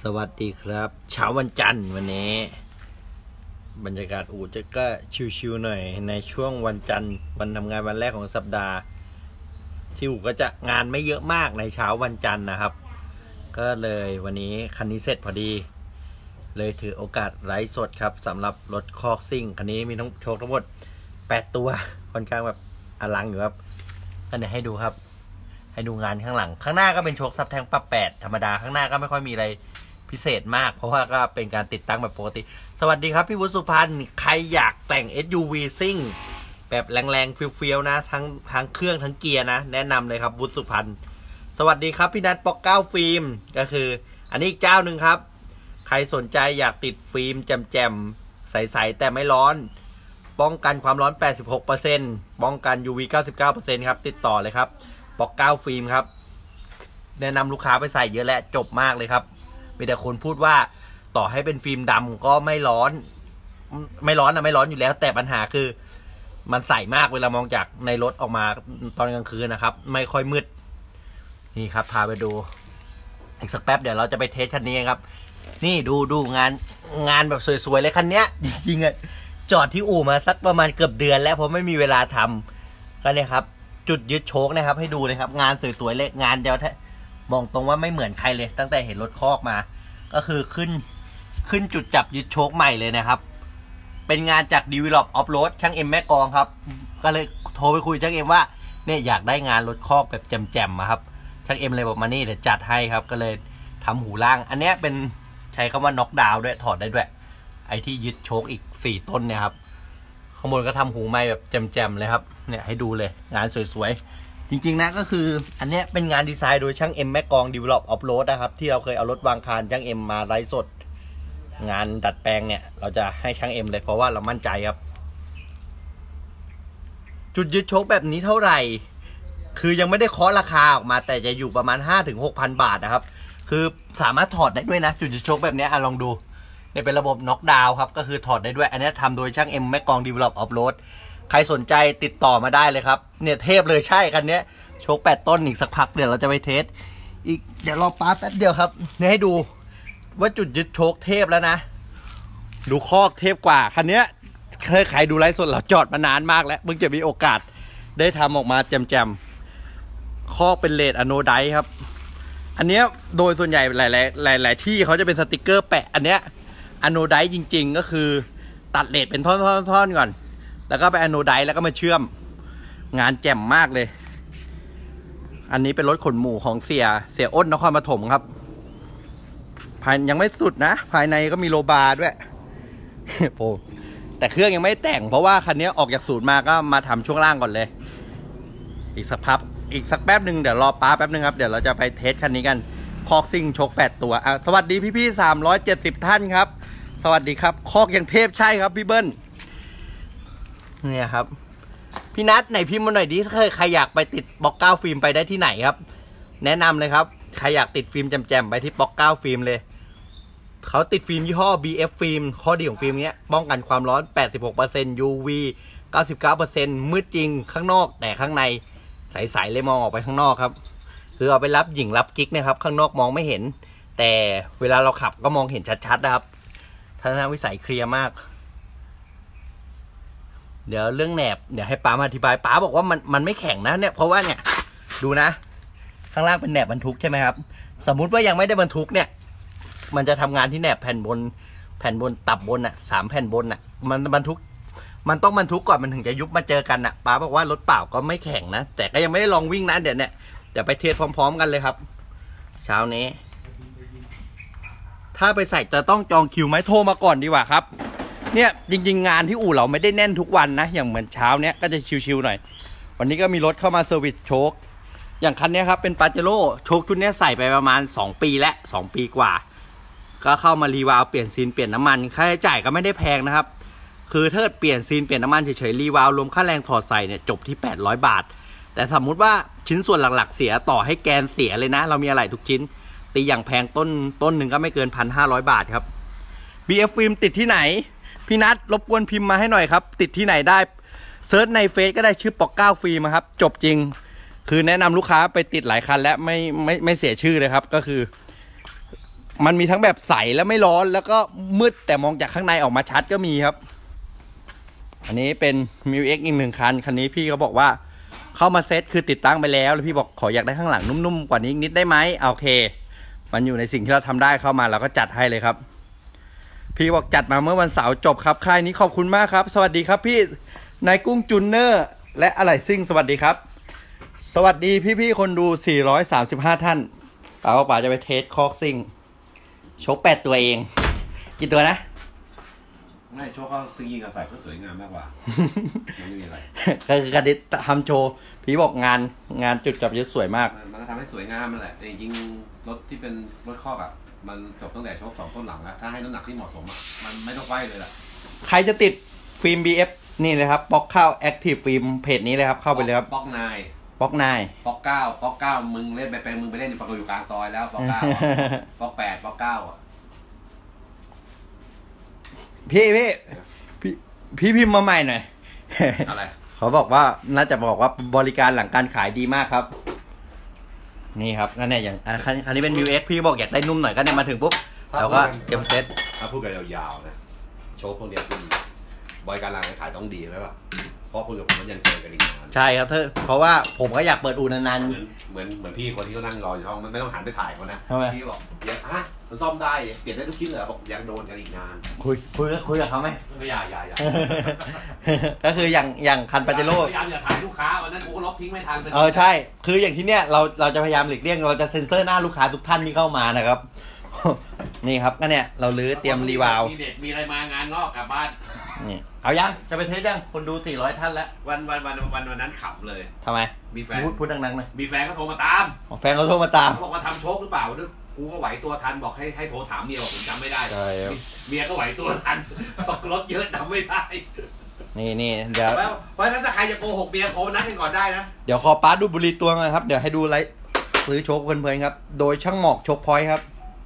สวัสดีครับเช้าวันจันทร์วันนี้บรรยากาศอู่จะก็ชิวๆหน่อยในช่วงวันจันทร์วันทำงานวันแรกของสัปดาห์ที่อู่ก็จะงานไม่เยอะมากในเช้าวันจันทร์นะครับก็เลยวันนี้คันนี้เสร็จพอดีเลยถือโอกาสไลฟ์สดครับสำหรับรถคอกซิ่งคันนี้มีโชคทั้งหมด8ตัวค่อนข้างแบบอลังอยู่ครับก็เดี๋ยวให้ดูครับให้ดูงานข้างหลังข้างหน้าก็เป็นโชคซับแทงปรับ8ธรรมดาข้างหน้าก็ไม่ค่อยมีอะไรพิเศษมากเพราะว่าก็เป็นการติดตั้งแบบปกติสวัสดีครับพี่วุฒิสุพรรณใครอยากแต่ง SUV ซิ่งแบบแรงๆเฟี้ยวๆนะทั้งเครื่องทั้งเกียร์นะแนะนำเลยครับวุฒิสุพรรณสวัสดีครับพี่นัทปอกเก้าฟิล์มก็คืออันนี้อีกเจ้าหนึ่งครับใครสนใจอยากติดฟิล์มแจ่มๆใสๆแต่ไม่ร้อนป้องกันความร้อน 86% ป้องกัน UV 99% ครับติดต่อเลยครับปอกเก้าฟิล์มครับแนะนำลูกค้าไปใส่เยอะและจบมากเลยครับมีแต่คนพูดว่าต่อให้เป็นฟิล์มดำก็ไม่ร้อนไม่ร้อนอยู่แล้วแต่ปัญหาคือมันใสมากเวลามองจากในรถออกมาตอนกลางคืนนะครับไม่ค่อยมืดนี่ครับพาไปดูอีกสักแป๊บเดี๋ยวเราจะไปเทสคันนี้ครับนี่ดูงานแบบสวยๆเลยคันนี้จริงๆอะจอดที่อู่มาสักประมาณเกือบเดือนแล้วเพราะไม่มีเวลาทำก็เนี่ยครับจุดยึดโชคนะครับให้ดูเลยครับงานสวยๆเลยงานเดียวมองตรงว่าไม่เหมือนใครเลยตั้งแต่เห็นรถคอกมาก็คือขึ้นจุดจับยึดโชคใหม่เลยนะครับเป็นงานจาก Develop Off Road ช่างเอ็มแม่กองครับก็เลยโทรไปคุยช่างเอ็มว่าเนี่ยอยากได้งานรถคอกแบบแจ่มๆมาครับช่างเอ็มเลยบอกมานี่เดี๋ยวจัดให้ครับก็เลยทำหูล่างอันนี้เป็นใช้คำว่าน็อกดาวน์ด้วยถอดได้ด้วยไอ้ที่ยึดโชคอีก4ต้นเนี่ยครับข้างบนก็ทำหูไม้แบบแจ่มๆเลยครับเนี่ยให้ดูเลยงานสวยๆจริงๆนะก็คืออันนี้เป็นงานดีไซน์โดยช่างเอ็มแม่กอง Develop Off Road นะครับที่เราเคยเอารถวางคานช่างเอ็มมาไลฟ์สดงานดัดแปลงเนี่ยเราจะให้ช่างเอ็มเลยเพราะว่าเรามั่นใจครับจุดยึดโชคแบบนี้เท่าไหร่คือยังไม่ได้เคาะราคาออกมาแต่จะอยู่ประมาณ 5-6,000 บาทนะครับคือสามารถถอดได้ด้วยนะจุดยึดโชคแบบนี้ลองดูเนี่ยเป็นระบบน็อกดาวน์ครับก็คือถอดได้ด้วยอันนี้ทำโดยช่างเอ็มแม่กอง Develop Off Road ใครสนใจติดต่อมาได้เลยครับเนี่ยเทพเลยใช่คันนี้โชค8ต้นอีกสักพักเดี๋ยวเราจะไปเทสอีกเดี๋ยวรอป๊าแป๊บเดียวครับเนี่ยให้ดูว่าจุดยึดโชคเทพแล้วนะดูคอกเทพกว่าคันนี้เคยใครดูไลฟ์สดเราจอดมานานมากแล้วเพิ่งจะมีโอกาสได้ทำออกมาแจ่มๆคอกเป็นเลดอะโนไดครับอันนี้โดยส่วนใหญ่หลายที่เขาจะเป็นสติกเกอร์แปะอันเนี้ยอะโนไดจริงๆก็คือตัดเลดเป็นท่อนๆก่อนแล้วก็ไปอะโนไดแล้วก็มาเชื่อมงานแจ่มมากเลยอันนี้เป็นรถขนหมูของเสียอ้นนครปฐมครับภายยังไม่สุดนะภายในก็มีโลบาร์ด้วยโอ้แต่เครื่องยังไม่แต่งเพราะว่าคันนี้ออกจากศูนย์มาก็มาทำช่วงล่างก่อนเลยอีกสักแป๊บหนึ่งเดี๋ยวรอป้าแป๊บหนึ่งครับเดี๋ยวเราจะไปเทสคันนี้กันคอกซิ่งโชค8ตัวสวัสดีพี่370ท่านครับสวัสดีครับคอกยังเทพใช่ครับพี่เบิ้ลเนี่ยครับพี่นัทไหนพิมพ์มาหน่อยดิใครอยากไปติดบล็อก9ฟิล์มไปได้ที่ไหนครับแนะนำเลยครับใครอยากติดฟิล์มแจ่มๆไปที่บล็อก9ฟิล์มเลยเขาติดฟิล์มยี่ห้อ BF ฟิล์มข้อดีของฟิล์มเนี้ยป้องกันความร้อน 86% UV 99% มืดจริงข้างนอกแต่ข้างในใสๆเลยมองออกไปข้างนอกครับคือเอาไปรับหญิงรับกิ๊กนะครับข้างนอกมองไม่เห็นแต่เวลาเราขับก็มองเห็นชัดๆนะครับทัศนวิสัยเคลียร์มากเดี๋ยวเรื่องแหนบเดี๋ยวให้ป๋ามาอธิบายป๋าบอกว่ามันไม่แข็งนะเนี่ยเพราะว่าเนี่ยดูนะข้างล่างเป็นแหนบบรรทุกใช่ไหมครับสมมุติว่ายังไม่ได้บรรทุกเนี่ยมันจะทำงานที่แหนบแผ่นบนตับบนอ่ะ3แผ่นบนอ่ะมันบรรทุกมันต้องบรรทุกก่อนมันถึงจะยุบมาเจอกันอ่ะป๋าบอกว่ารถเปล่าก็ไม่แข็งนะแต่ก็ยังไม่ได้ลองวิ่งนะเดี๋ยวไปเทสพร้อมๆกันเลยครับเช้านี้ถ้าไปใส่จะต้องจองคิวไหมโทรมาก่อนดีกว่าครับเนี่ยจริงๆงานที่อู่เราไม่ได้แน่นทุกวันนะอย่างเหมือนเช้าเนี้ยก็จะชิวๆหน่อยวันนี้ก็มีรถเข้ามาเซอร์วิสโชคอย่างคันนี้ครับเป็นปาเจโร่โชคชุดนี้ใส่ไปประมาณ2 ปีและ2 ปีกว่าก็เข้ามารีวาลเปลี่ยนซีนเปลี่ยนน้ำมันค่าใช้จ่ายก็ไม่ได้แพงนะครับคือถ้าเปลี่ยนซีนเปลี่ยนน้ำมันเฉยๆรีวาลรวมค่าแรงถอดใส่เนี่ยจบที่800 บาทแต่สมมุติว่าชิ้นส่วนหลักๆเสียต่อให้แกนเสียเลยนะเรามีอะไรทุกชิ้นตีอย่างแพงต้นหนึ่งก็ไม่เกิน 1,500 บาทครับ BF ฟิล์มติดที่ไหนพี่นัทรบกวนพิมพ์มาให้หน่อยครับติดที่ไหนได้เซิร์ชในเฟซก็ได้ชื่อปอก9ฟิล์มครับจบจริงคือแนะนำลูกค้าไปติดหลายคันแล้วไม่เสียชื่อเลยครับก็คือมันมีทั้งแบบใสแล้วไม่ร้อนแล้วก็มืดแต่มองจากข้างในออกมาชัดก็มีครับอันนี้เป็น Miu X อีก1 คันคันนี้พี่เขาบอกว่าเข้ามาเซตคือติดตั้งไปแล้วพี่บอกขออยากได้ข้างหลังนุ่มๆกว่านี้นิดได้ไหมโอเคมันอยู่ในสิ่งที่เราทำได้เข้ามาเราก็จัดให้เลยครับพี่บอกจัดมาเมื่อวันเสาร์จบครับค่ายนี้ขอบคุณมากครับสวัสดีครับพี่นายกุ้งจูเนอร์และอะไหล่ซิ่งสวัสดีครับสวัสดีพี่ๆคนดู435ท่านป๋าจะไปเทสคอกซิ่งโชค8 ตัวเองกี่ตัวนะไม่โชคเขาซื้อยิงกับใส่เพื่อสวยงามมากกว่ามันไม่มีอะไรคือการทำโชว์พี่บอกงานจุดจับยึดสวยมากมันทำให้สวยงามนั่นแหละแต่จริงๆรถที่เป็นรถคอกอ่ะมันจบตั้งแต่โชค2 ต้นหลังแล้วถ้าให้น้ำหนักที่เหมาะสมมันไม่ต้องไฟเลยล่ะใครจะติดฟิล์ม BF นี่เลยครับป๊อกข้าวแอคทีฟฟิล์มเพจนี้เลยครับเข้าไปเลยครับป๊อก9 ป๊อกมึงเล่นไปมึงไปเล่นประกอบอยู่กลางซอยแล้วป๊อก9ป๊อก8ป๊อก9อ่ะพี่พิมพ์มาใหม่หน่อยอะไรเขาบอกว่าน่าจะบอกว่าบริการหลังการขายดีมากครับนี่ครับนั่นแหละอย่างอันนี้เป็น Miu X พี่บอกอยากได้นุ่มหน่อยก็เนี่ยมาถึงปุ๊บเราก็เตรียมเซตถ้าพูดกันยาวๆนะโชว์พวกนี้คือบริการหลังการขายต้องดีไหมป่ะเพราะคุณกับผมมันยังเจอกันอีกนานใช่ครับเพราะว่าผมก็อยากเปิดอู่นานๆเหมือนพี่คนที่เขานั่งรออยู่ห้องมันไม่ต้องหันไปถ่ายเขานะพี่บอกยังมันซ่อมได้เปลี่ยนได้ทุกชิ้นเลยบอกยังโดนกันอีกนานคุยกับเขาไหมไม่อย่าก็คืออย่างคันปาเจโร่พยายามอย่าถ่ายลูกค้าวันนั้นกูก็ลบทิ้งไม่ทันใช่คืออย่างที่เนี้ยเราจะพยายามหลีกเลี่ยงเราจะเซ็นเซอร์หน้าลูกค้าทุกท่านที่เข้ามานะครับนี่ครับก็เนี่ยเราลื้อเตรียมรีวาลมีเด็กมีอะไรมางานงอกกลับบ้านนี่เอายังจะไปเทสยังคนดู400ท่านแล้ววันนั้นขับเลยทำไมมีแฟนพูดดังๆหน่อยมีแฟนก็โทรมาตามแฟนเขาโทรมาตามเขาบอกว่าทำโชคหรือเปล่านึกกูก็ไหวตัวทันบอกให้โทรถามเมียบอกผมจำไม่ได้เมียก็ไหวตัวทันบอกรถเยอะจำไม่ได้นี่เดี๋ยวเพราะฉะนั้นถ้าใครจะโกหกเมียโทรนัดกันก่อนได้นะเดี๋ยวขอป้าดูบุหรี่ตัวหน่อยครับเดี๋ยวให้ดูไลฟ์ซื้อโชคเพลินๆครับโดยช่างหมอกโชคพอยต์ครับ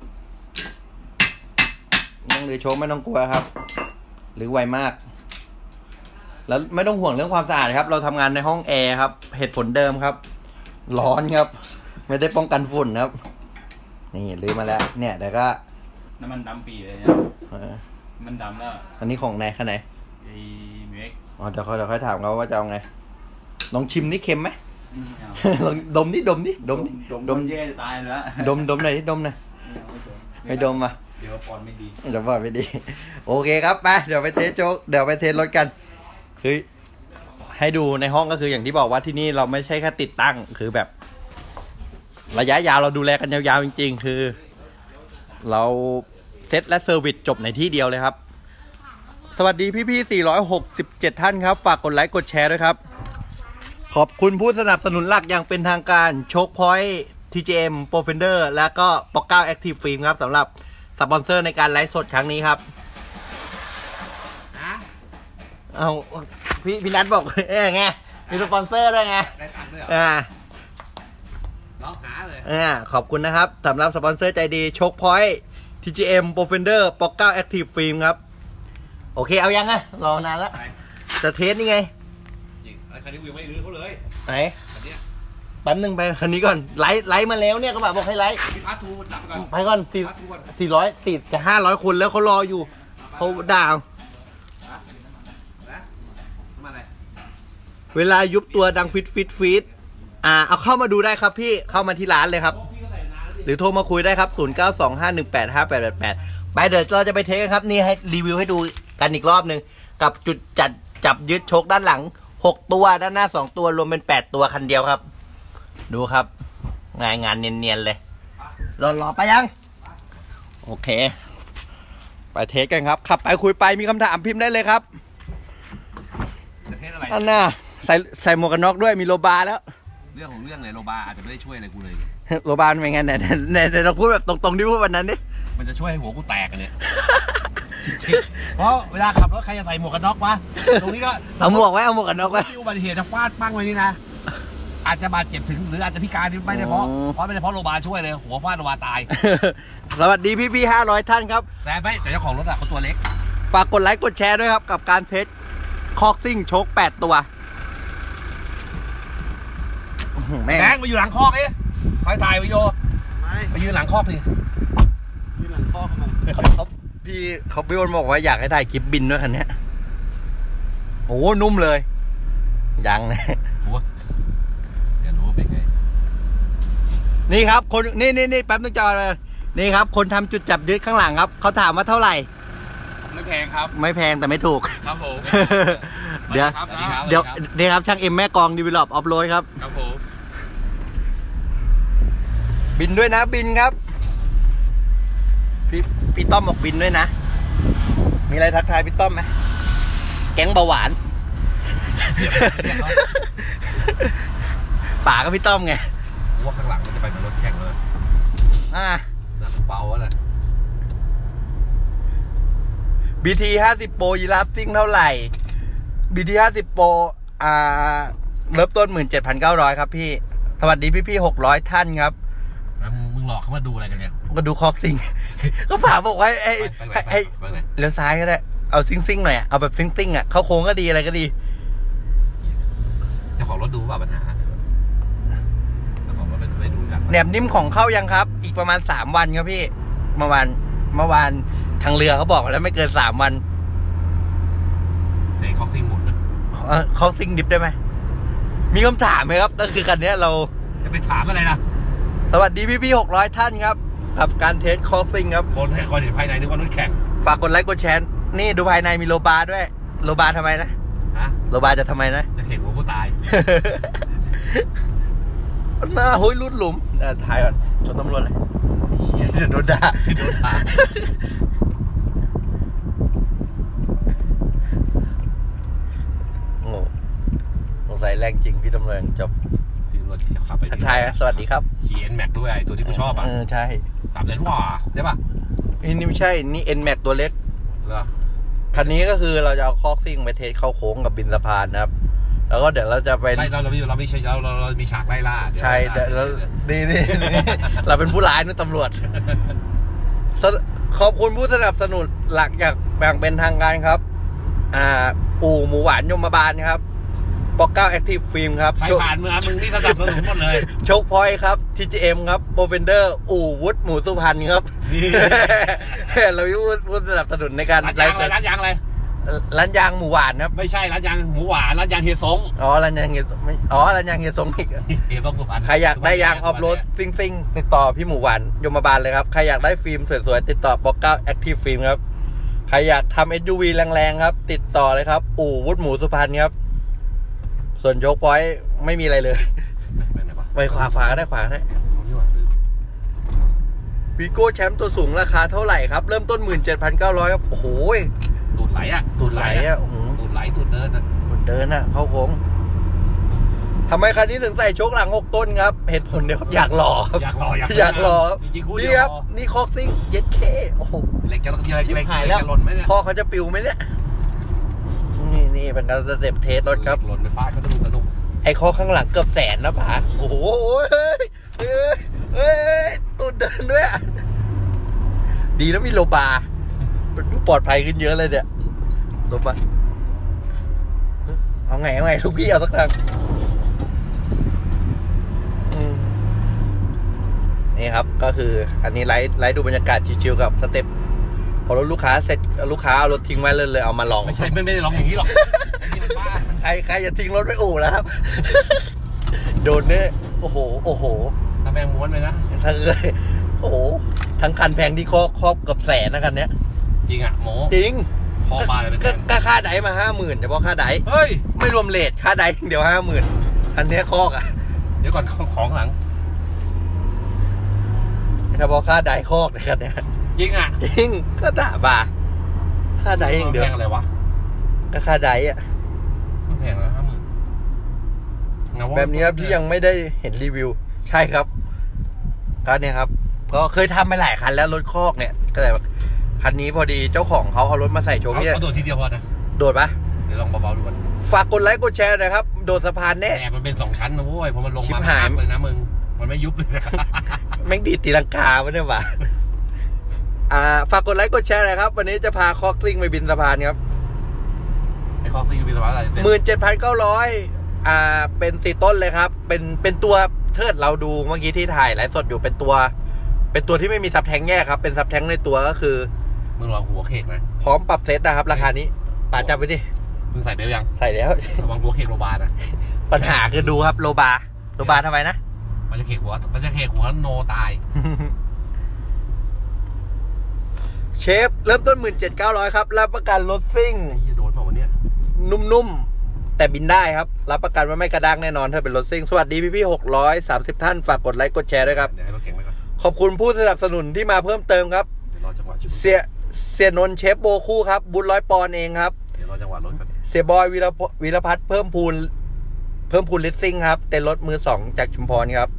ยังหรือโชคไม่ต้องกลัวครับหรือไวมากแล้วไม่ต้องห่วงเรื่องความสะอาดครับเราทำงานในห้องแอร์ครับเหตุผลเดิมครับร้อนครับไม่ได้ป้องกันฝุ่นครับนี่ลืมมาแล้วเนี่ยเดี๋ยวก็น้ำมันดำปีเลยเนี่ยมันดำแล้วอันนี้ของไหนขนาดไหนไอ้Miu X อ๋อเดี๋ยวค่อยถามเขาว่าจะเอาไงลองชิมนี่เค็มไหมลองดมนี่แย่จะตายแล้วดมหน่อยดมหน่อยไม่ดมอ่ะเดี๋ยวปอนไม่ดีโอเคครับไปเดี๋ยวไปเทสโจ๊กเดี๋ยวไปเทสรถกันคือให้ดูในห้องก็คืออย่างที่บอกว่าที่นี่เราไม่ใช่แค่ติดตั้งคือแบบระยะยาวเราดูแลกันยาวๆจริงๆคือเราเซตและเซอร์วิสจบในที่เดียวเลยครับสวัสดีพี่ๆ467ท่านครับฝากกดไลค์กดแชร์ด้วยครับขอบคุณผู้สนับสนุนหลักอย่างเป็นทางการโชคพอยต์ TGM Profender แล้วก็ป๊อก9 Active Film ครับสำหรับสปอนเซอร์ในการไลฟ์สดครั้งนี้ครับเอาพี่นัทบอกไงมีสปอนเซอร์ด้วยไงได้ตังค์ด้วยร้องหาเลยขอบคุณนะครับสำหรับสปอนเซอร์ใจดีโชคพอยต์ TGM Profender ป๊อก9 Active Film ครับโอเคเอายังไงรอนานแล้วจะเทสนี่ไงจริงคันนี้วิวไม่รื้อเขาเลยไหนแป๊บนึงไปคันนี้ก่อนไลฟ์มาแล้วเนี่ยก็บอกให้ไลฟ์พี่พาร์ททูจับก่อนไปก่อน400จะ500คนแล้วเขารออยู่เขาด่าเวลายุบตัวดังฟิตเอาเข้ามาดูได้ครับพี่เข้ามาที่ร้านเลยครับหรือโทรมาคุยได้ครับ0925185888ไปเดี๋ยวเราจะไปเทสกันครับนี่ให้รีวิวให้ดูกันอีกรอบนึงกับจุดจับยึดโชคด้านหลัง6ตัวด้านหน้า2ตัวรวมเป็น8ตัวคันเดียวครับดูครับงานเนียนๆเลยรอไปยังโอเคไปเทสกันครับขับไปคุยไปมีคำถามพิมพ์ได้เลยครับอันน่ะใส่หมวกกันน็อกด้วยมีโลบาแล้วเรื่องของเรื่องเลยโลบาอาจจะไม่ได้ช่วยอะไรกูเลยโลบาเป็นไงไหนเราพูดแบบตรงๆที่พูดวันนั้นดิมันจะช่วยให้หัวกูแตกกันเนี่ยเพราะเวลาขับรถใครจะใส่หมวกกันน็อกวะตรงนี้ก็เอาหมวกไว้เอาหมวกกันน็อกไว้อุบัติเหตุจะฟาดปั้งไว้นี่นะอาจจะบาดเจ็บถึงหรืออาจจะพิการที่ไม่ได้เพราะไม่ได้เพราะโลบาช่วยเลยหัวฟาดโลบาตายสวัสดีพี่500ท่านครับแต่เจ้าของรถเขาตัวเล็กฝากกดไลค์กดแชร์ด้วยครับกับการเทสคอกซิ่งโชค8ตัวแบงค์มาอยู่หลังคอกนี่ถ่ายวิดีโอไปยืนหลังคอกสิพ่อทำไมพี่อ้นบอกว่าอยากให้ถ่ายคลิปบินด้วยคันนี้โอ้นุ่มเลยยังนะอยากรู้ว่าเป็นไงนี่ครับคนนี่แป๊บนึงจอเลยนี่ครับคนทำจุดจับยึดข้างหลังครับเขาถามว่าเท่าไหร่ไม่แพงครับไม่แพงแต่ไม่ถูกครับผมเดี๋ยวสวัสดีครับเดี๋ยวนี่ครับช่างเอ็มแม่กองดีเวลลอปออฟโรดครับครับผมบินด้วยนะบินครับพี่ต้อมบอกบินด้วยนะมีอะไรทักทายพี่ต้อมไหมแก๊งเบาหวานป่าก็พี่ต้อมไงว่าข้างหลังมันจะไปเหมือนรถแข่งเลยอ่าน่าเบาแล้วแหละ BT 50 Pro ยีราฟซิ่งเท่าไหร่ BT 50 Pro เริ่มต้น 17,900 ครับพี่สวัสดีพี่600 ท่านครับแล้วมึงหลอกเขามาดูอะไรกันเนี่ยก็ดูคอกซิ่ง ก็ผ่าบอกว่าให้ไปไหนเลี้ยวซ้ายก็ได้เอาซิ่งหน่อยเอาแบบซิ่งอ่ะเข้าโค้งก็ดีอะไรก็ดีเจ้าของรถดูว่าปัญหาเจ้าของรถไปดูจัดแหนบนิ่มของเข้ายังครับ อีกประมาณ3 วันครับพี่เมื่อวานทางเรือเขาบอกแล้วไม่เกิน3 วันเจ๊คอกซิ่งหมุนนะคอกซิ่งดิฟได้ไหมมีคำถามไหมครับก็คือคันนี้เราจะไปถามอะไรนะสวัสดีพี่600 ท่านครับกับการเทสคอกซิ่งครับคนให้คนเห็นภายในนึกว่ารถแข่งฝากกดไลค์กดแชร์นี่ดูภายในมีโลบาร์ด้วยโลบาร์ทำไมนะฮะโลบาร์จะทำไมนะจะเข่งหัวผู้ตายหน้าห้ยรุดหลุมถ่ายก่อนชนตำรวจเลยเดี๋ยวโดนด่าโดนด่าโง่สงสัยแรงจริงพี่ตำรวจจบพี่ตำรวจจะขับไปทักทายสวัสดีครับขี่ N-Max ด้วยไอ้ตัวที่กูชอบอ่ะใช่ 3 เดือนกว่าใช่ป่ะนี่ไม่ใช่นี่ N-Max ตัวเล็กเหรอคันนี้ก็คือเราจะเอาคอกซิ่งไปเทสเข้าโค้งกับบินสะพานนะครับ แล้วก็เดี๋ยวเราจะไปไล่เราไม่ใช่เรามีฉากไล่ล่าใช่เดี๋ยวแล้วนี่เราเป็นผู้ร้ายนะตำรวจขอบคุณผู้สนับสนุนหลักจากแบ่งเป็นทางการครับอู่หมูหวานยมบาลครับปอกเก้าแอคทีฟฟิล์มครับใครผ่านมึงนี่สนับสนุนหมดเลยโชคพอยต์ครับ TGM ครับโปรเฟนเดอร์อู่วุฒหมูสุพรรณครับ เราผู้สนับสนุนในการร้านยางอะไรร้านยางหมูหวานครับไม่ใช่ร้านยางหมูหวานร้านยางเฮียสงอ๋อร้านยางเฮียไม่ร้านยางเฮียสงอีกเฮียสงสุพรรณใครอยากได้ยางออฟโรดซิ่งติดต่อพี่หมูหวานยมบาลเลยครับ ใครอยากได้ฟิล์มสวยๆติดต่อปอกเก้าแอคทีฟฟิล์มครับ ใครอยากทำ SUV แรงๆครับ ติดต่อเลยครับ อู่วุฒหมูสุพรรณครับ ส่วนโชคพอยต์ไม่มีอะไรเลยไปไหนวะไปขวาก็ได้นี่หว่าลืมวีโก้แชมป์ตัวสูงราคาเท่าไหร่ครับ เริ่มต้น 17,900 ครับ โอ้โหตูดไหลอ่ะตูดไหลอ่ะโอ้โหตูดไหลตูดเดินอ่ะเดินอ่ะ เข้าโค้งทำไมคันนี้ถึงใส่โชคหลัง6 ต้นครับ เหตุผลเดียวครับอยากหล่อครับอยากรอครับจริงๆนี่ครับ นี่คอกซิ่งเย็ดเคโอ้โหเล็กจะมีอะไรเล็กหายแล้วจะหล่นไหมเนี่ยคอเขาจะปิวไหมเนี่ยนี่เป็นการสเต็ปเทสรถครับหล่นไปฟาดเขาสนุกไอ้คอข้างหลังเกือบแสนนะป๋าโอ้โหเฮ้ยตูดเดินด้วยอะดีแล้วมีโลบาร์ปลอดภัยขึ้นเยอะเลยเนี่ยโลบาร์เอาไงลูกพี่เอาสักครั้งนี่ครับก็คืออันนี้ไลฟ์ดูบรรยากาศชิวๆกับสเต็ปพอรถลูกค้าเสร็จลูกค้าเอารถทิ้งไว้เลยเอามาลองไม่ใช่ไม่ได้ลองอย่างนี้หรอกนี่มันบ้าใครจะทิ้งรถไว้อู่แล้วครับ โดนเนี่ยโอ้โหถ้าแม่งม้วนไปนะถ้าเคยโอ้โหทั้งคันแพงที่ครอบกับแสนนะคันเนี้ยจริงอ่ะโมจริงคอบาเลยเป็นแสนก็ค่าไดมา50,000เฉพาะค่าไดเฮ้ยไม่รวมเลทค่าไดเดี๋ยว50,000อันเนี้ยคอกอ่ะเดี๋ยวก่อนของหลังเฉพาะค่าไดคอกในคันเนี้ยจริงอ่ะจริงก็ด่าบ่าค่าไดอย่างเดียวแพงอะไรวะก็ค่าไดอ่ะไม่แพงแล้ว50,000 แบบนี้ครับที่ยังไม่ได้เห็นรีวิว ใช่ครับก็เนี่ยครับก็เคยทำไปหลายคันแล้วรถคอกเนี่ยก็เลยคันนี้พอดีเจ้าของเขาเอารถมาใส่โชว์เนี่ยเอาโดดทีเดียวพอนะโดดปะเดี๋ยวลองเบาๆดูก่อนฝากกดไลค์กดแชร์หนะครับโดดสะพานแน่แต่มันเป็น2 ชั้นนะเว้ยพอมันลงชิมาบหายเลยนะมึงมันไม่ยุบเลยแม่งดีดตีลังกาวะเนี่ยวะฝากกดไลค์กดแชร์หนะครับวันนี้จะพาคอกซิ่งไปบินสะพานครับไอ้คอกซิ่งมีสภาพอะไรเสร็จ 17,900เป็น4 ต้นเลยครับเป็นตัวเทิดเราดูเมื่อกี้ที่ถ่ายไลฟ์สดอยู่เป็นเป็นตัวที่ไม่มีซับแท้งแยกครับเป็นซับแท้งในตัวก็คือมึงลองหัวเค้กนะพร้อมปรับเซตนะครับราคานี้ป่าจับไปดิมึงใส่เบลยังใส่แล้วระวังหัวเค้กโรบานะปัญหาคือดูครับโรบาทำไมนะมันจะเค้กหัวโนตายเชฟเริ่มต้น 17,900 ครับรับประกันรถซิ่งโดนเปล่าวันนี้นุ่มๆแต่บินได้ครับรับประกันว่าไม่กระด้างแน่นอนถ้าเป็นรถซิ่งสวัสดีพี่630ท่านฝากกดไลค์กดแชร์ด้วยครับขอบคุณผู้สนับสนุนที่มาเพิ่มเติมครับเสียนนท์เชฟโบคู่ครับบุญ100 ปอนด์เองครับเดี๋ยวรอจังหวะรถก่อนเสียบอยวีรพัฒน์เพิ่มพูนลิสซิ่งครับเต็นรถมือ2จากชุมพรครับ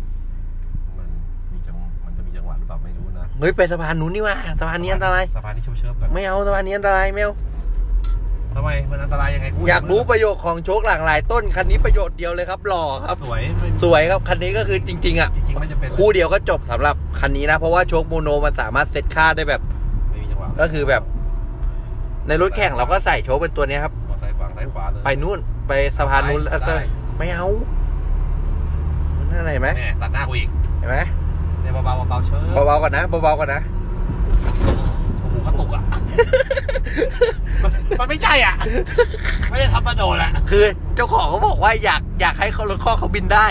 มันจะมีจังหวะหรือเปล่าไม่รู้นะเฮ้ยไปสะพานนู้นนี่ว่าสะพานนี้อันตรายสะพานนี้เชิบๆกันไม่เอาสะพานนี้อันตรายไม่เอาทำไมมันอันตรายยังไงอยากรู้ประโยชน์ของโชคหลากหลายต้นคันนี้ประโยชน์เดียวเลยครับหล่อครับสวยครับคันนี้ก็คือจริงๆอ่ะไม่จะเป็นคู่เดียวก็จบสำหรับคันนี้นะเพราะว่าโชคโมโนมันสามารถเซตค่าได้แบบไม่มีจังหวะก็คือแบบในรถแข่งเราก็ใส่โชคเป็นตัวนี้ครับใส่ฝั่งซ้ายขวาเลยไปนู่นไปสะพานนู้นแล้วก็ไม่เอามันอะไรไหมตัดหน้ากูอีกเห็นไหมเนี่ยเบาเชิญเบาก่อนนะโโอ้โหกระตุกอ่ะมันไม่ใช่อ่ะไม่ได้ทำมาโดนอ่ะคือเจ้าของเขาบอกว่าอยากให้รถข้อเขาบินได้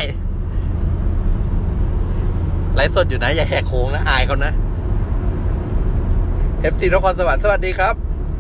ไลฟ์สดอยู่นะอย่าแหกโค้งนะอายเขานะ FC นครสวรรค์สวัสดีครับ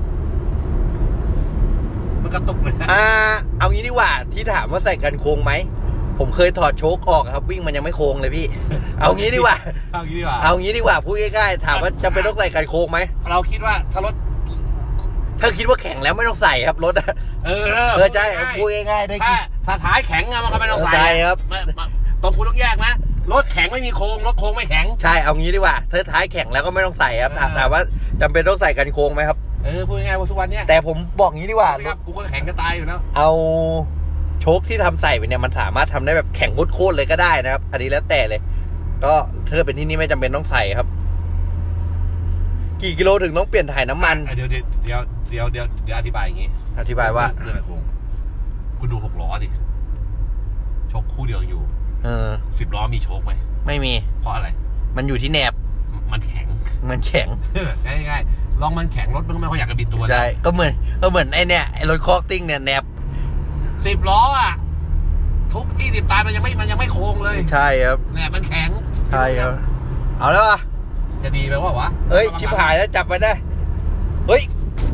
มันกระตุกเลยเอางี้ดีกว่าที่ถามว่าใส่กันโค้งไหมผมเคยถอดโชคออกครับวิ่งมันยังไม่โค้งเลยพี่เอางี้ดีกว่าพูดง่ายๆถามว่าจะเป็นต้องใส่กันโค้งไหมเราคิดว่าถ้ารถถ้าคิดว่าแข็งแล้วไม่ต้องใส่ครับรถใช่พูดง่ายๆได้ถ้าท้ายแข็งมันก็ไม่ต้องใส่ครับตรงคุณต้องแยกนะรถแข็งไม่มีโค้งรถโค้งไม่แข็งใช่เอางี้ดีกว่าถ้าท้ายแข็งแล้วก็ไม่ต้องใส่ครับถามว่าจำเป็นต้องใส่กันโค้งไหมครับพูดง่ายๆว่าทุกวันนี้แต่ผมบอกงี้ดีกว่ากูก็แข็งจะตายอยู่แล้วเอาโชคที่ทำใส่ไปเนี่ยมันสามารถทำได้แบบแข็งโคตรเลยก็ได้นะครับอันนี้แล้วแต่เลยก็ถ้าเป็นที่นี่ไม่จำเป็นต้องใส่ครับกี่กิโลถึงต้องเปลี่ยนถ่ายน้ำมันเดี๋ยวอธิบายอย่างงี้อธิบายว่าเรื่องอะไรคุณดู6 ล้อดิโชคคู่เดียวอยู่10 ล้อมีโชคไหมไม่มีเพราะอะไรมันอยู่ที่แหนบมันแข็งง่ายลองมันแข็งรถมันไม่ค่อยอยากจะบิดตัวใช่ก็เหมือนไอเนี่ยไอรถคอกติ้งเนี่ยแหนบ 10 ล้ออ่ะทุก20 ตันมันยังไม่โค้งเลยใช่ครับแหนบมันแข็งใช่ครับเอาแล้วอ่ะจะดีไหมวะเอ้ยชิบหายแล้วจับไปได้เฮ้ย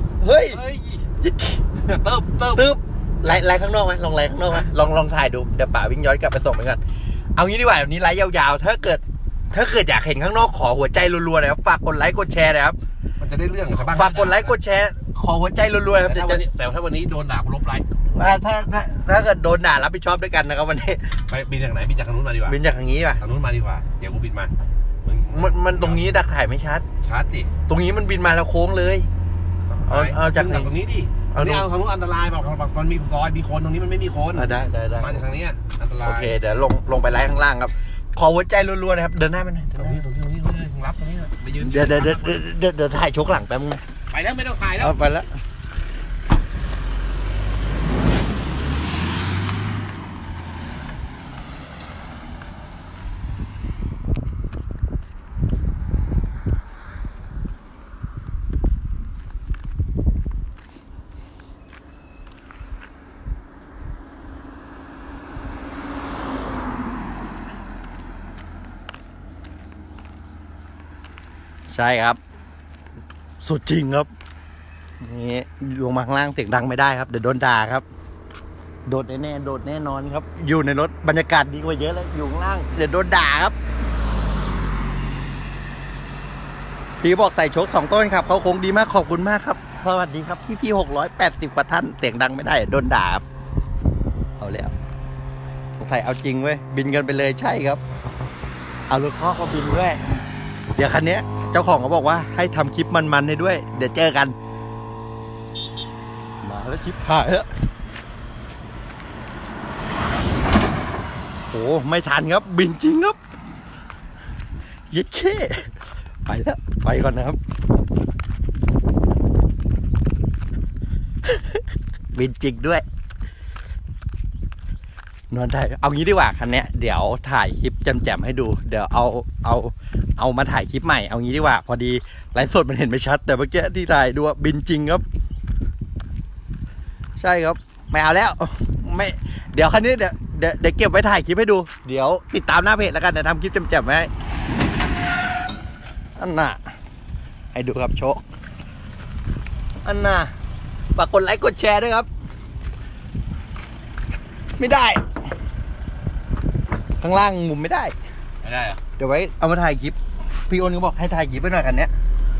ตึ๊บไล่ข้างนอกไหมลองไล่ข้างนอกไหมลองถ่ายดูเดี๋ยวป่าวิ่งย้อนกลับไปส่งไปก่อนเอางี้ดีกว่าแบบนี้ไล่ยาวๆถ้าเกิดอยากเห็นข้างนอกขอหัวใจรัวๆนะครับฝากกดไลค์กดแชร์นะครับมันจะได้เรื่องฝากกดไลค์กดแชร์ขอหัวใจรัวๆครับแต่ถ้าวันนี้โดนด่ากูลบไลค์ถ้าเกิดโดนด่ารับผิดชอบด้วยกันนะครับวันนี้ไปบินจากไหนบินจากทางนู้นมาดีกว่าบินจากทางนี้ป่ะทางนู้นมาดีกว่าเดี๋ยวกูบินมามันตรงนี้ดักถ่ายไม่ชัดดิตรงนี้มันบินมาแล้วโค้งเลยเอาจากตรงนี้ดิเอาทางนู้นอันตรายบอกมันมีซอยมีคนตรงนี้มันไม่มีคนได้มาจากทางนี้อันตรายโอเคเดี๋ยวลงไปไล่ข้างล่างครับขอหัวใจรัวๆนะครับเดินหน้าไปหน่อยตรงนี้รับตรงนี้ไปยืนเดี๋ยวถ่ายโชกหลังแป๊บนึงไปแล้วไม่ต้องถ่ายแล้วไปแล้วใช่ครับสุดจริงครับนี่ลงมาข้างล่างเสียงดังไม่ได้ครับเดี๋ยวโดนด่าครับโดดแน่นอนครับอยู่ในรถบรรยากาศดีกว่าเยอะเลยอยู่ข้างล่างเดี๋ยวโดนด่าครับพี่บอกใส่โชค2 ต้นครับเขาคงดีมากขอบคุณมากครับสวัสดีครับพี่680 กว่าท่านเสียงดังไม่ได้โดนด่าครับเอาแล้วใส่เอาจริงเว้ยบินกันไปเลยใช่ครับเอารถข้อก็บินด้วยเดี๋ยวคันนี้เจ้าของเขาบอกว่าให้ทำคลิปมันๆให้ด้วยเดี๋ยวเจอกันมาแล้วชิปหายแล้วโอ้ไม่ทันครับบินจริงครับยึดแค่ไปแล้วไปก่อนนะครับบินจริงด้วยนวลไทยเอางี้ดีกว่าคันเนี้ยเดี๋ยวถ่ายคลิปแจ่มๆให้ดูเดี๋ยวเอามาถ่ายคลิปใหม่เอางี้ดีกว่าพอดีไลฟ์สดมันเห็นไม่ชัดแต่เมื่อกี้ที่ถ่ายดูบินจริงครับใช่ครับไม่เอาแล้วไม่เดี๋ยวคันนี้เดี๋ยวเก็บไว้ถ่ายคลิปให้ดูเดี๋ยวติดตามหน้าเพจแล้วกันเดี๋ยวทำคลิปแจ่มๆไว้อันน่ะให้ดูครับโชคอันน่ะฝากกดไลค์กดแชร์ด้วยครับไม่ได้ข้างล่างมุมไม่ได้ไม่ได้เหรอเดี๋ยวไว้เอามาถ่ายคลิปพี่โอนก็บอกให้ถ่ายคลิปไปหน่อยกันเนี้ย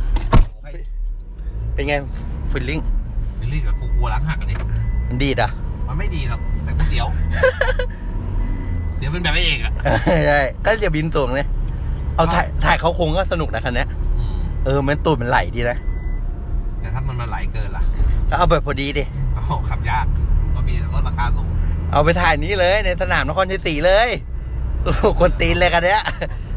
เป็นไงฟีลลิ่งกับกูกลัวหลังหักกันดิมันดีอ่ะมันไม่ดีหรอกแต่กูเสียวเสียวเป็นแบบไม่เองอ่ะใช่ก็จะบินสูงเลยเอาถ่ายเขาโค้งก็สนุกนะคันนี้มันตูดมันไหลดีนะแต่ถ้ามันไหลเกินล่ะก็เอาแบบพอดีดิขับยากก็มีรถราคาสูงเอาไปถ่ายนี้เลยในสนามนครชัยศรีเลยคนตีนเลยกันเนี้ย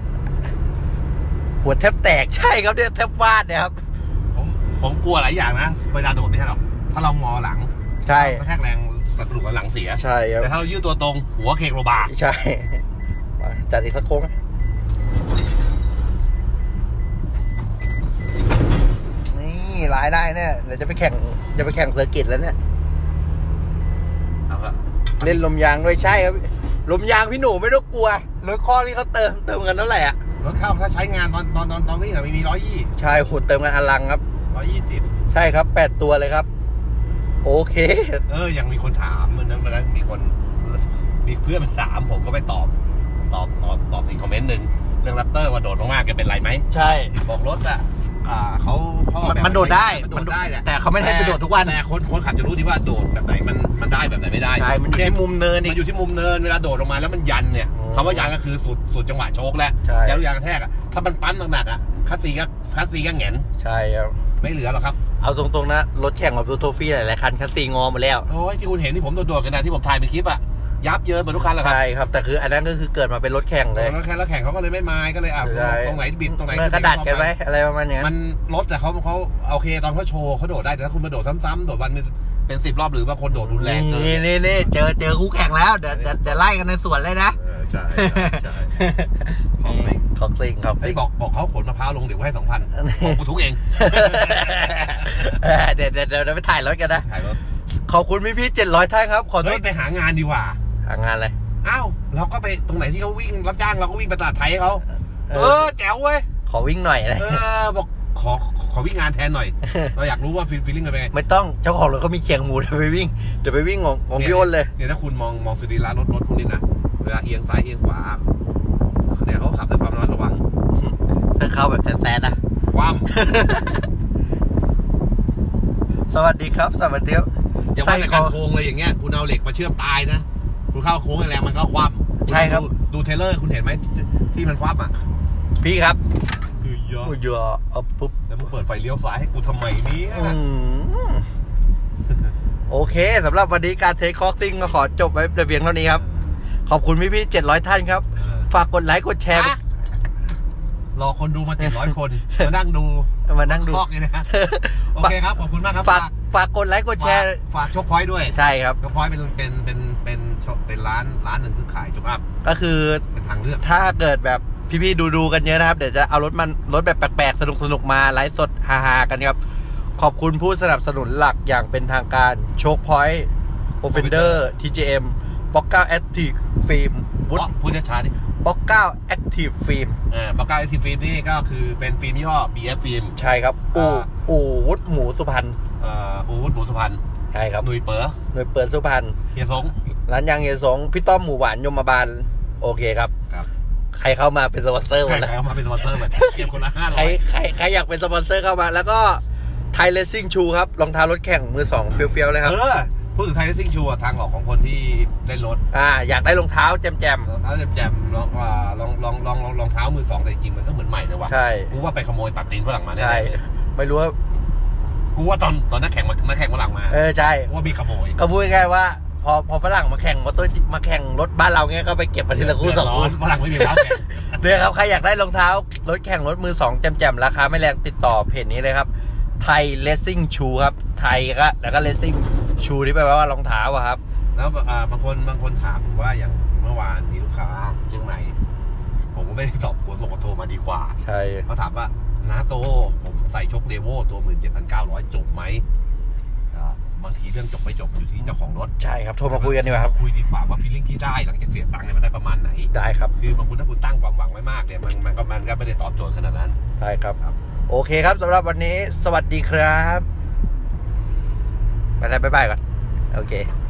หัวแทบแตกใช่ครับเนี่ยแทบฟาดเนี่ยครับผมกลัวหลายอย่างนะเวลาโดดไม่ใช่หรอกถ้าเรางอหลังใช่กระแทกแรงกระดูกหลังเสียใช่ครับแต่ถ้าเรายืดตัวตรงหัวเคกโลบาใช่จัดอีกสักโค้งนี่หลายได้เนี่ยเดี๋ยวจะไปแข่งเซอร์กิตแล้วเนี่ยเล่นลมยางด้วยใช่ครับลมยางพี่หนูไม่ต้องกลัวรถข้อที่เขาเติมกันเท่าไหร่อ่ะรถเข้าถ้าใช้งานตอนวิ่งมี120 ใช่หุ่นเติมกันอลังครับ 120 ใช่ครับ8ตัวเลยครับโอเคยังมีคนถามมันนั้นมีเพื่อนมาถามผมก็ไปตอบอีกคอมเมนต์หนึ่งเรื่องแรปเตอร์ว่าโดดมากๆจะเป็นไรไหมใช่บอกรถอ่ะเขามันโดดได้แต่เขาไม่ให้ไปโดดทุกวันแต่คนขับจะรู้ดีว่าโดดแบบไหนมันได้แบบไหนไม่ได้ใช่มันอยู่ที่มุมเนินมันอยู่ที่มุมเนินเวลาโดดลงมาแล้วมันยันเนี่ยคำว่ายันก็คือสุดจังหวะโชกแล้วแล้วยางกระแทกอ่ะถ้ามันปั้นหนักๆอ่ะคัสซีก็แหงนใช่ครับไม่เหลือหรอกครับเอาตรงๆนะรถแข่งแบบโทฟี่หลายๆคันคัสซีงอหมดแล้วโอ้ยที่คุณเห็นที่ผมโดดๆกันนะที่ผมถ่ายเป็นคลิปอ่ะยับเยินเหมือนทุกคันแหละครับใช่ครับแต่คืออันนั้นก็คือเกิดมาเป็นรถแข่งเลยรถแข่งเขาก็เลยไม่มาก็เลยตรงไหนบิดตรงไหนกระดาษกันไว้อะไรประมาณนี้มันรถแต่เขาโอเคตอนเขาโชว์เขาโดดได้แต่ถ้าคุณมาโดดซ้ำๆโดดวันเป็น10 รอบหรือบางคนโดดรุนแรงนี่เจอคู่แข่งแล้วเดี๋ยวไล่กันในสวนเลยนะใช่ของซิงบอกเขาขนมะพร้าวลงเดี๋ยวให้ 2,000บอกกูทุกเองเดี๋ยวไปถ่ายรถกันนะขอบคุณพี่700ท่านครับขอโทษไปหางานดีกว่าหางานอะไรอ้าวเราก็ไปตรงไหนที่เขาวิ่งรับจ้างเราก็วิ่งไปตลาดไทยเขาแจ๋วเว้ยขอวิ่งหน่อยนะบอกขอวิ่งงานแทนหน่อยเราอยากรู้ว่าฟีลลิ่งเป็นไงไม่ต้องเจ้าของรถเขามีเคียงหมูเดี๋ยวไปวิ่งของพี่อ้นเลยเนี่ยถ้าคุณมองสรีระรถคุณนี่นะเวลาเอียงซ้ายเอียงขวาเนี่ยเขาขับด้วยความระวังถ้าเข้าแบบแซนๆนะความสวัสดีครับสวัสดีครับอย่าว่าแต่การโค้งเลยอย่างเงี้ยคุณเอาเหล็กมาเชื่อมตายนะคุณเข้าโค้งแรงมันก็คว่ำใช่ครับดูเทเลอร์คุณเห็นไหมที่มันคว่ำอ่ะพี่ครับคือเยอะเอาปุ๊บแล้วมึงเปิดไฟเลี้ยวซ้ายให้กูทำไมเนี่ยโอเคสำหรับวันนี้การเทคคอร์ติ้งก็ขอจบไว้แต่เพียงเท่านี้ครับขอบคุณพี่700ท่านครับฝากกดไลค์กดแชร์รอคนดูมา700คนมานั่งดูคอกนี่นะโอเคครับขอบคุณมากครับฝากกดไลค์กดแชร์ฝากโชคพอยต์ด้วยใช่ครับโชคพอยต์เป็นร้านหนึ่งที่ขายโชคอัพก็คือเป็นทางเลือกถ้าเกิดแบบพี่ๆดูกันเยอะนะครับเดี๋ยวจะเอารถแบบแปลกๆสนุกมาไลฟ์สดฮาๆกันครับขอบคุณผู้สนับสนุนหลักอย่างเป็นทางการโชคพอยต์โอเฟนเดอร์ TJM ป๊อก9 Active Film พูดช้าๆดิป๊อก9 Active Film ป๊อก9 Active Film นี่ก็คือเป็นฟิล์มยี่ห้อ BF Film ใช่ครับอู่วุฒิหมูสุพรรณอู่วุฒิหมูสุพรรณใช่ครับหน่วยเปิดสุพรรณเฮียสงร้านยางเฮียสงพี่ต้อมหมูหวานยมบาลโอเคครับใครเข้ามาเป็นสปอนเซอร์หมดใครเข้ามาเป็นสปอนเซอร์หมดเก็บคนละ500 ใครอยากเป็นสปอนเซอร์เข้ามาแล้วก็ไทยเลสซิ่งชูครับรองเท้ารถแข่งมือ2เฟี้ยวๆเลยครับพูดถึงไทยเลสซิ่งชูทางออกของคนที่เล่นรถอยากได้รองเท้าแจมรองเท้าแจมลองเท้ามือ2แต่จริงมันก็เหมือนใหม่เลยว่ะใช่กูว่าไปขโมยตัดตีนฝรั่งมาใช่ไม่รู้ว่ากูว่าตอนนักแข่งฝรั่งมาใช่ว่ามีขโมยก็พูดง่ายๆว่าพอฝรั่งมาแข่งมาแข่งรถบ้านเราเงี้ยก็ไปเก็บมาทีละคู่2คู่ฝรั่งไม่มีแล้วเนี่ยครับใครอยากได้รองเท้ารถแข่งรถมือ2แจมราคาไม่แรงติดต่อเพจนี้เลยครับไทยเลสซิ่งชูครับไทยก็แล้วก็เลสซิ่งชูที่แปลว่ารองเท้าครับแล้วบางคนถามผมว่าอย่างเมื่อวานมีลูกค้าเชียงใหม่ผมก็ไม่ได้ตอบกวนบอกว่าโทรมาดีกว่าใช่เขาถามว่าน้าโตผมใส่ชกเดโวตัว 17,900 จบไหมบางทีเรื่องจบไม่จบอยู่ที่เจ้าของรถใช่ครับโทรมาคุยกันดีกว่าครับคุยดีฝ่าว่าฟีลลิ่งที่ได้หลังจากเสียตังค์เนี่ยมันได้ประมาณไหนได้ครับคือบางคนถ้าคุณตั้งความหวังไว้มากเนี่ยมันก็ไม่ได้ตอบโจทย์ขนาดนั้นได้ครับครับโอเคครับสำหรับวันนี้สวัสดีครับ ไปแล้วบ๊ายบายก่อน โอเค